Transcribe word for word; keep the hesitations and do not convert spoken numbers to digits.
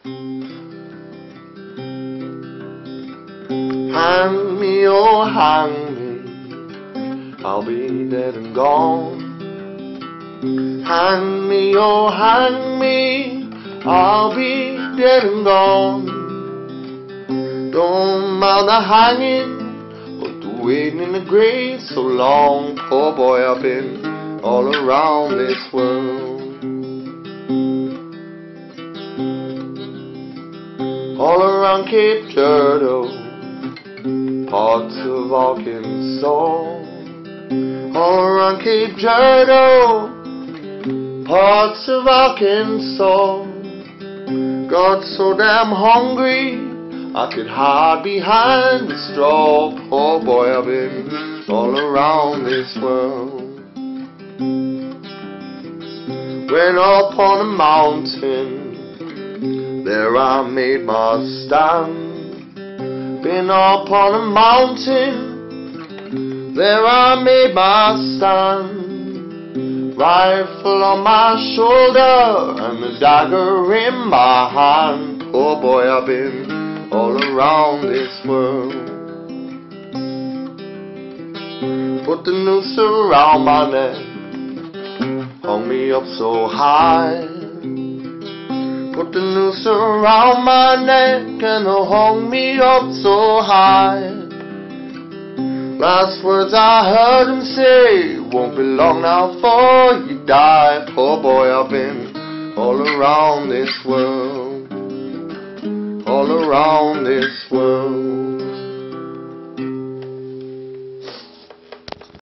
Hang me, oh hang me, I'll be dead and gone. Hang me, oh hang me, I'll be dead and gone. Don't mind the hanging, but the waiting in the grave so long. Poor boy, I've been all around this world, all around Cape Girardeau, parts of Arkansas, all around Cape Girardeau, parts of Arkansas. Got so damn hungry I could hide behind the straw. Poor boy, I've been all around this world. Went up on a mountain, there I made my stand. Been up on a mountain, there I made my stand. Rifle on my shoulder and the dagger in my hand. Poor boy, I've been all around this world. Put the noose around my neck, hung me up so high. Put the noose around my neck and hung me up so high. Last words I heard him say, won't be long now before you die. Poor boy, I've been all around this world, all around this world.